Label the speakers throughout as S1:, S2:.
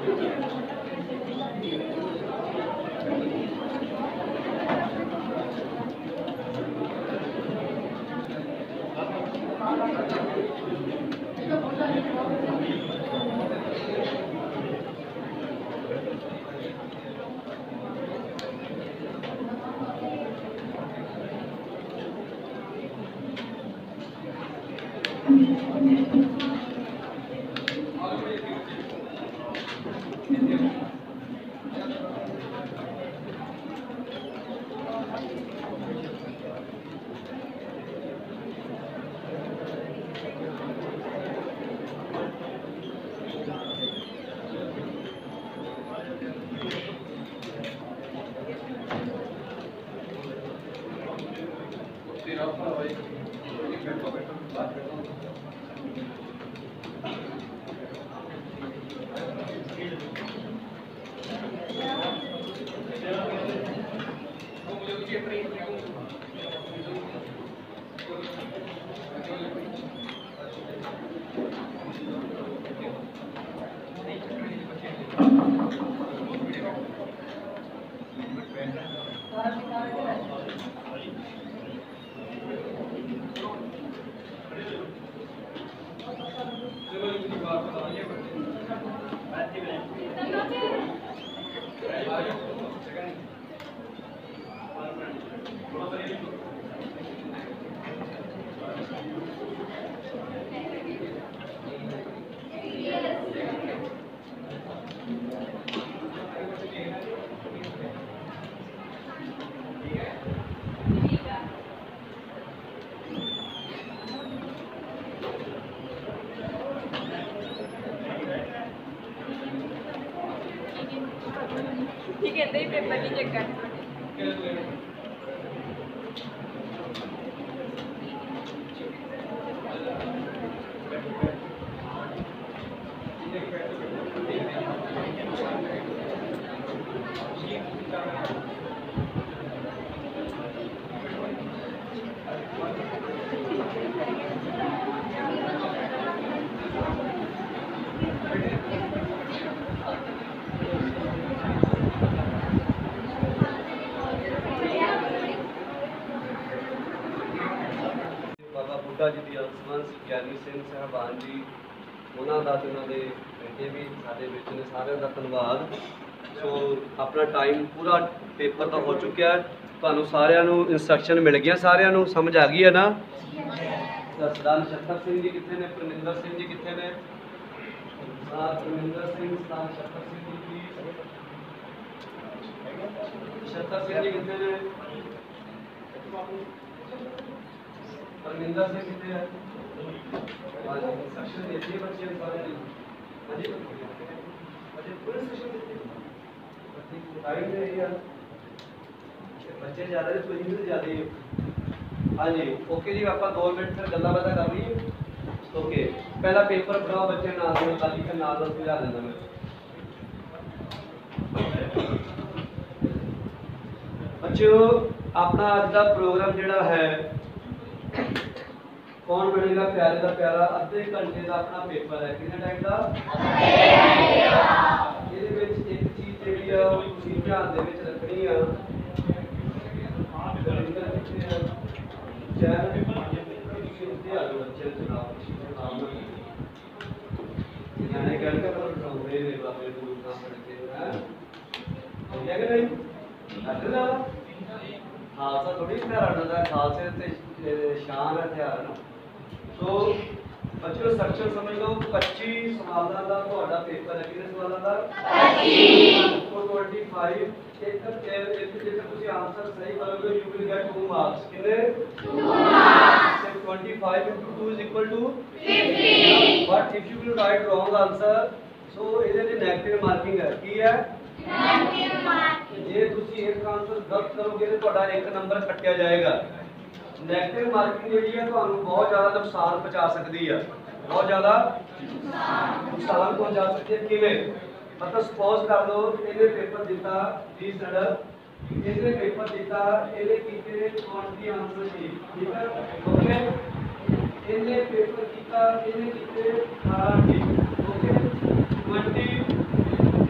S1: ठीक है, दही पेपर नहीं चेक कर।
S2: ਬੁੱਢਾ ਜੀ ਦੀ ਅੰਸਵੰਸ ਗਿਆਨੀ ਸਿੰਘ ਸਾਹਿਬਾਨ ਜੀ, ਉਹਨਾਂ ਦਾ ਤੇ ਉਹਨਾਂ ਦੇ ਬੇਟੇ ਵੀ ਸਾਡੇ ਵਿੱਚ ਨੇ, ਸਾਰਿਆਂ ਦਾ ਧੰਨਵਾਦ। ਸੋ ਆਪਣਾ ਟਾਈਮ ਪੂਰਾ ਪੇਪਰ ਤਾਂ ਹੋ ਚੁੱਕਿਆ, ਤੁਹਾਨੂੰ ਸਾਰਿਆਂ ਨੂੰ ਇੰਸਟਰਕਸ਼ਨ ਮਿਲ ਗਈਆਂ, ਸਾਰਿਆਂ ਨੂੰ ਸਮਝ ਆ ਗਈ ਹੈ ਨਾ। ਸਰਦਾਰ ਨਛੱਤਰ ਸਿੰਘ ਜੀ ਕਿੱਥੇ ਨੇ? ਪਰਮਿੰਦਰ ਸਿੰਘ ਜੀ ਕਿੱਥੇ ਨੇ? ਪਰਮਿੰਦਰ ਸਿੰਘ, ਸਰਦਾਰ ਨਛੱਤਰ ਸਿੰਘ ਜੀ ਪਲੀਜ਼। ਨਛੱਤਰ ਸਿੰਘ ਜੀ ਕਿੱਥੇ ਨੇ? परमिंदर से कितने हैं? हाँ जी, सेक्शन देखिए बच्चे सारे हैं। हाँ जी, बच्चे पूरे सेक्शन देखिए। टाइम है यार, बच्चे ज़्यादा है तो इंग्लिश ज़्यादा ही। हाँ जी, ओके जी, आपका 2 मिनट फिर गल्ला बात कर ली। ओके, पहला पेपर पढ़ाओ बच्चे नाल में, ताली के नाल में बुझा देना मैं। बच्चों, अपना आज का प्रोग्राम जिहड़ा है, कौन बनेगा प्यारे का प्यारा, अद्धे घंटे का अपना पेपर है। कितने टाइम का? ये एक चीज जी ध्यान रखनी है, खालसा थोड़ी प्यारा खालसे शान है ध्यान ना। तो बच्चों स्ट्रक्चर समझ लो, 25 सवालों का ਤੁਹਾਡਾ पेपर है। कितने सवालों का? 25 और 25 एक ਤੁਸੀਂ आंसर सही करोगे you will get 2 marks। कितने? 2 marks। 25 into 2 is equal to 50। but if you will write wrong answer, so ਇਹਦੇ ਲਈ 네ਗੇਟਿਵ ਮਾਰਕਿੰਗ ਹੈ। ਕੀ ਹੈ? Negative marking. ਜੇ ਤੁਸੀਂ ਇੱਕ ਆਨਸਰ ਗਲਤ ਕਰੋਗੇ ਤਾਂ ਤੁਹਾਡਾ 1 ਨੰਬਰ ਕੱਟਿਆ ਜਾਏਗਾ। ਨੈਗੇਟਿਵ ਮਾਰਕਿੰਗ ਜਿਹੜੀ ਹੈ ਤੁਹਾਨੂੰ ਬਹੁਤ ਜ਼ਿਆਦਾ ਨੁਕਸਾਨ ਪਹੁੰਚਾ ਸਕਦੀ ਹੈ, ਬਹੁਤ ਜ਼ਿਆਦਾ ਨੁਕਸਾਨ ਪਹੁੰਚਾ ਸਕਦੀ ਹੈ। ਕਿਵੇਂ? ਮਤਲਬ ਸਪੋਜ਼ ਕਰ ਲਓ ਇਹਨੇ ਪੇਪਰ ਦਿੱਤਾ 30 ਸੜ, ਇਹਨੇ ਪੇਪਰ ਦਿੱਤਾ, ਇਹਨੇ ਕੀਤੇ 20 ਆਨਸਰ ਸੀ, ਠੀਕ ਹੈ, ਓਕੇ। ਇਹਨੇ ਪੇਪਰ ਕੀਤਾ, ਇਹਨੇ ਕੀਤੇ 18 ਸੀ, ਓਕੇ। 20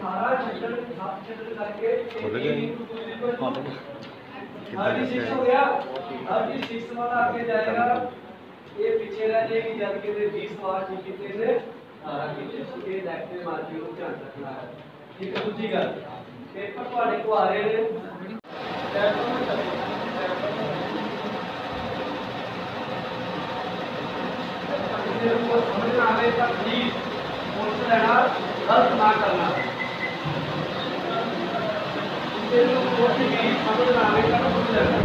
S2: 18 ਛੱਡਣ 7 ਛੱਡਣ ਕਰਕੇ 36 ਹੋ ਗਿਆ। 36 वाला आगे जाएगा, ये पीछे रह जाएगी जब के 20 सवाल ठीक कीते ने 18 कीते। ये नेगेटिव मार्किंग को ध्यान रखना है। ठीक है, दूसरी गल पेपर ਤੁਹਾਡੇ को आ रहे हैं समझ में आवे तो प्लीज कोर्स लेना, गलत ना करना। इससे कोर्स भी समझ में आवे तो कुछ लेना।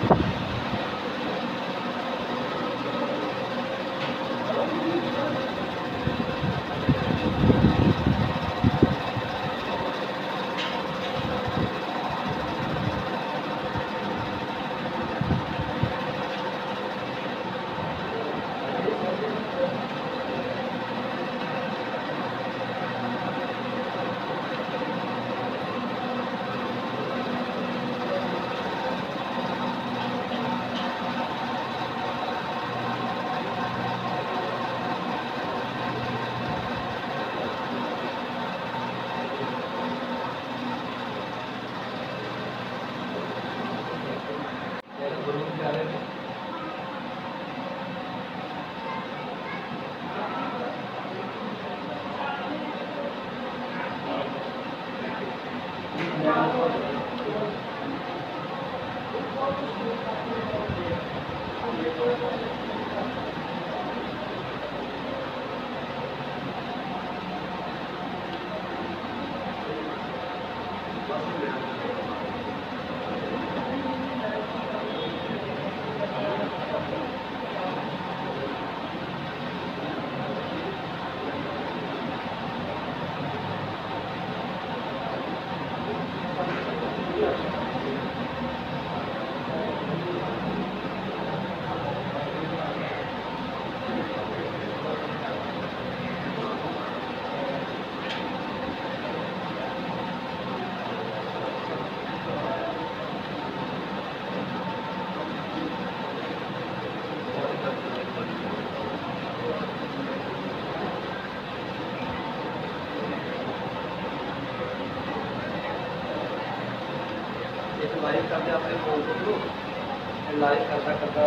S2: लाइव करते अपने फोन को लाइव करता करता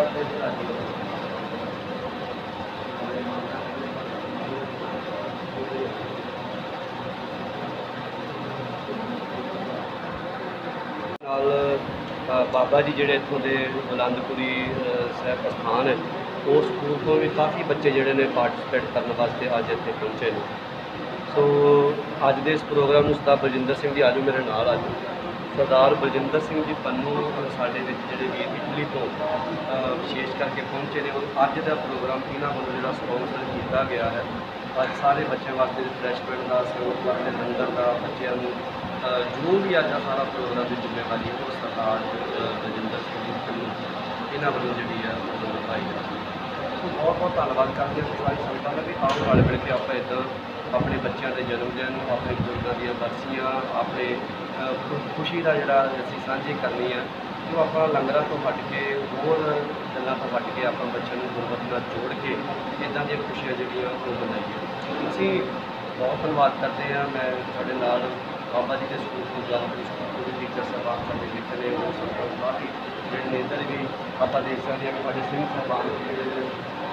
S2: बाबा जी जोड़े इतों के बुलंदपुरी साहब स्थान है उस स्कूल को भी काफ़ी बच्चे जोड़े ने पार्टिसिपेट करने वास्ते अज इतने पहुँचे हैं। सो अज के इस प्रोग्राम में सरदार बलजिंदर सिंह जी आजो मेरे नाल आज सरदार बलजिंदर सिंह जी पन्नू साढ़े जोड़े वीर इटली तो विशेष करके पहुँचे ने और अज का प्रोग्राम इन्होंने वालों जो स्पॉन्सर किया गया है अज सारे बच्चों वास्ते रिफ्रैशमेंट का संगत वास्ते लंगर का बच्चों जो भी अज सारा प्रोग्राम की जिम्मेवारी है वो सरदार बलजिंदर सिंह जी पन्नू इन्होंने वालों जी है निभाई जाती है। बहुत बहुत धन्यवाद करते हैं सारी संगत का भी आओ रल मिल के आप इधर अपने बच्चों के जन्मदिन अपने बुजुर्गों दी बरसियाँ अपने खुशी का जोड़ा असी साझी करनी है जो आप लंगर तो हट के होर गलों तो हट के अपने बच्चों को गुरबत नाल जोड़ के इदा दी खुशियाँ जोड़ियाँ वो मनाइए। असी बहुत धन्यवाद करते हैं। मैं थोड़े नाल बाबा जी के स्कूल को बुलंदपुर स्कूल के टीचर साहबान साढ़े लिख रहे हो सब काफ़ी जोड़े इधर भी आप देख सकते हैं कि हमारे सिंह साहबान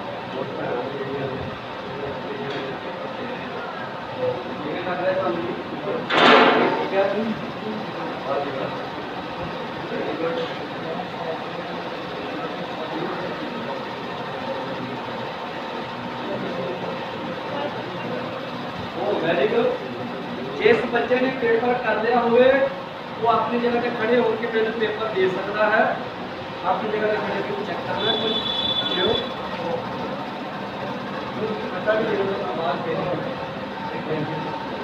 S2: वेरी गुड। जिस बच्चे ने पेपर कर लिया हुए वो अपनी जगह पे खड़े होकर फिर पेपर दे सकता है। अपनी जगह पे खड़े होकर चेक करना है कुछ पता भी नहीं आवाज दे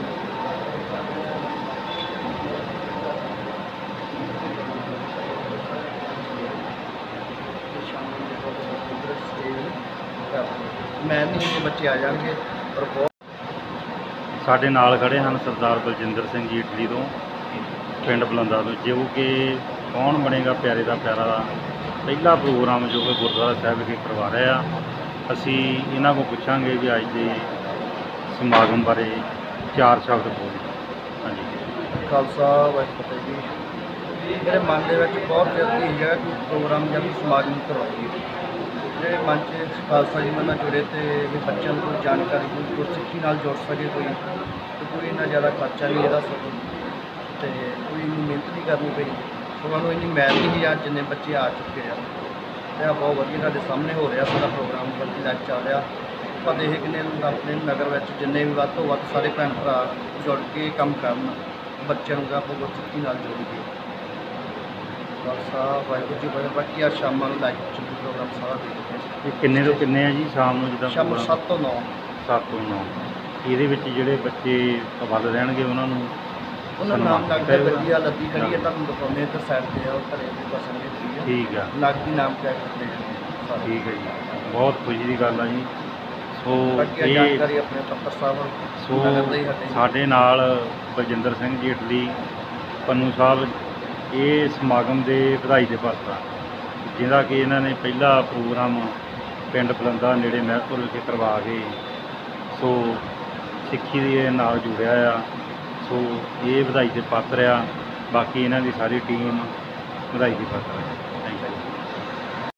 S3: मैम के बच्चे आ जाएंगे और बहुत
S4: ਸਾਡੇ ਨਾਲ ਖੜੇ ਹਨ ਸਰਦਾਰ ਬਲਜਿੰਦਰ ਸਿੰਘ ਜੀ ਇਟਲੀ ਤੋਂ ਪਿੰਡ ਬਲੰਦਾ ਤੋਂ ਜੋ ਕਿ ਕੌਣ ਬਣੇਗਾ ਪਿਆਰੇ ਦਾ ਪਿਆਰਾ ਦਾ ਪਹਿਲਾ ਪ੍ਰੋਗਰਾਮ ਜੋ ਕਿ ਗੁਰਦੁਆਰਾ ਸਾਹਿਬ ਵਿਖੇ ਕਰਵਾ ਰਹੇ ਆ। ਅਸੀਂ ਇਹਨਾਂ ਕੋਲ ਪੁੱਛਾਂਗੇ ਵੀ ਅੱਜ ਦੇ ਸਮਾਗਮ ਬਾਰੇ 4 ਸ਼ਬਦ ਬੋਲੋ। ਹਾਂਜੀ।
S3: ਖਾਲਸਾ ਵਾਹਿਗੁਰੂ ਫਤਿਹ ਜੀ। ਮੇਰੇ ਮਨ ਦੇ ਵਿੱਚ ਬਹੁਤ ਜਲਦੀ ਸੀਗਾ ਕਿ ਪ੍ਰੋਗਰਾਮ ਜਾਂ ਕੋਈ ਸਮਾਗਮ ਕਰਵਾਈਏ, ਜਿਹੜੇ ਮਨ 'ਚ ਖਾਲਸਾ ਜੀ ਨਾਲ ਜੁੜੇ ਅਤੇ ਇਹ ਬੱਚਿਆਂ ਨੂੰ ਕੋਈ ਜਾਣਕਾਰੀ ਕੋਈ ਗੁਰਸਿੱਖੀ ਨਾਲ ਜੁੜ ਸਕੇ, ਕੋਈ ਇੰਨਾ ਜ਼ਿਆਦਾ ਖਰਚਾ ਨਹੀਂ ਇਹਦਾ ਸਗੋਂ, ਅਤੇ ਕੋਈ ਇੰਨੀ ਮਿਹਨਤ ਨਹੀਂ ਕਰਨੀ ਪਈ, ਉਹਨਾਂ ਨੂੰ ਇੰਨੀ ਮੈਲ ਨਹੀਂ ਸੀ। ਅੱਜ ਜਿੰਨੇ ਬੱਚੇ ਆ ਚੁੱਕੇ ਆ ਅਤੇ ਆ ਬਹੁਤ ਵਧੀਆ ਸਾਡੇ ਸਾਹਮਣੇ ਹੋ ਰਿਹਾ ਸਾਡਾ ਪ੍ਰੋਗਰਾਮ ਬਲਕਿ ਲੈ ਚੱਲ ਰਿਹਾ। ਆਪਾਂ ਦੇਖ ਕਿੰਨੇ ਆਪਣੇ ਨਗਰ ਵਿੱਚ ਜਿੰਨੇ ਵੀ ਵੱਧ ਤੋਂ ਵੱਧ ਸਾਰੇ ਭੈਣ ਭਰਾ ਜੁੜ ਕੇ ਕੰਮ ਕਰਨ, ਬੱਚਿਆਂ ਨੂੰ ਆਪਾਂ ਗੁਰਸਿੱਖੀ ਨਾਲ ਜੋੜੀਏ। ਖਾਲਸਾ ਵਾਹਿਗੁਰੂ ਜੀ ਬਾਕੀ ਬਾਕੀ ਆ ਸ਼ਾਮਾਂ ਨੂੰ ਲਾਈਵ ਚੱਲੂ ਪ੍ਰੋਗਰਾਮ ਸਾਰਾ ਦੇਖਦੇ
S4: ਇਹ ਕਿੰਨੇ ਤੋਂ ਕਿੰਨੇ ਆ ਜੀ ਸ਼ਾਮ ਨੂੰ ਜਿੱਦਾਂ
S3: ਸ਼ਾਮ ਨੂੰ 7 ਤੋਂ 9।
S4: 7 ਤੋਂ 9। ਇਹਦੇ ਵਿੱਚ ਜਿਹੜੇ ਬੱਚੇ ਵੱਧ ਰਹਿਣਗੇ ਉਹਨਾਂ ਨੂੰ
S3: ਉਹਨਾਂ ਨਾਮ ਲੱਗਦਾ ਵਧੀਆ ਲੱਦੀ ਖੜੀ ਹੈ, ਤੁਹਾਨੂੰ ਦਿਖਾਉਂਦੇ ਇੱਧਰ ਸਾਈਡ 'ਤੇ ਆ, ਉਹ ਘਰੇ ਦੇ ਪਸੰਦ ਦੀ
S4: ਠੀਕ ਆ।
S3: ਲੱਗਦੀ ਨਾਮ ਟੈਗ ਕਰਦੇ ਨੇ।
S4: ਠੀਕ ਹੈ ਜੀ, ਬਹੁਤ ਖੁਸ਼ੀ ਦੀ ਗੱਲ ਆ ਜੀ। ਸੋ
S3: ਬਾਕੀ
S4: ਇਹ
S3: ਜਾਣਕਾਰੀ ਆਪਣੇ ਪੱਤਰ ਸਾਹਿਬ
S4: ਸੋ
S3: ਨਗਰ ਦੇ ਹੀ ਸਾਡੇ
S4: ਸਾਡੇ ਨਾਲ ਬਲਜਿੰਦਰ ਸਿੰਘ ਜੀ ਇਟਲੀ ਪੰਨੂ ਸਾਹਿਬ ਇਹ ਸਮਾਗਮ ਦੇ ਵਧਾਈ ਦੇ ਪਾਤਰ ਆ, ਜਿਹਦਾ ਕਿ ਇਹਨਾਂ ਨੇ ਪਹਿਲਾ ਪ੍ਰੋਗਰਾਮ ਪਿੰਡ ਬਲੰਦਾ ਨੇੜੇ ਮਹਿਤਪੁਰ ਵਿਖੇ ਕਰਵਾ ਕੇ ਸੋ ਸਿੱਖੀ ਦੇ ਨਾਲ ਜੁੜਿਆ ਆ। ਸੋ ਇਹ ਵਧਾਈ ਦੇ ਪਾਤਰ ਆ। ਬਾਕੀ ਇਹਨਾਂ ਦੀ ਸਾਰੀ ਟੀਮ ਵਧਾਈ ਦੀ ਪਾਤਰ ਆ।